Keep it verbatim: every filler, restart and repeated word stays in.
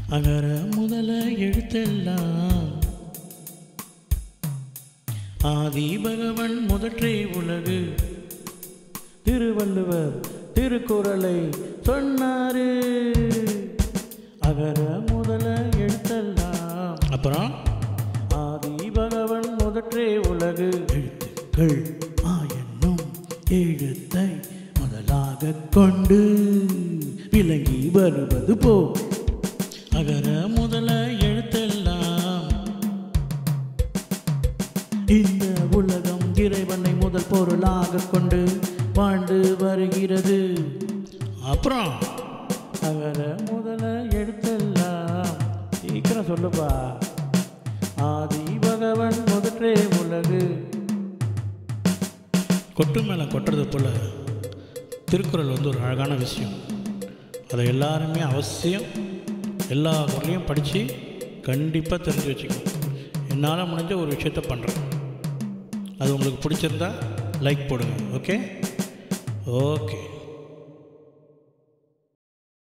அகர முதல எழுத்தெல்லாம் ஆதி பகவன் முதற்றே உலகு. திருவள்ளுவர் திருக்குறளை சொன்னாரு. அகர முதல எழுத்தெல்லாம் அப்புறம் ஆதி பகவன் முதற்றே உலகு. எழுத்துக்கள் ஆயன்னும் எழுத்தை முதலாக கொண்டு விளங்கி வருவது போ. அகர முதல எழுத்தெல்லாம் இந்த உலகம் இறைவனை முதல் பொருளாக கொண்டு வாழ்ந்து வருகிறது. அப்புறம் அகர முதல எழுத்தெல்லாம் சீக்கிரம் சொல்லுப்பா. ஆதி பகவன் முதற்றே உலகு. கொட்டு மேலே கொட்டுறது போல் திருக்குறள் வந்து ஒரு அழகான விஷயம். அதை எல்லாருமே அவசியம் எல்லா குரலையும் படித்து கண்டிப்பாக தெரிஞ்சு வச்சுக்கணும். என்னால் முடிஞ்ச ஒரு விஷயத்த பண்ணுறேன். அது உங்களுக்கு பிடிச்சிருந்தா லைக் போடுங்க. Okay okay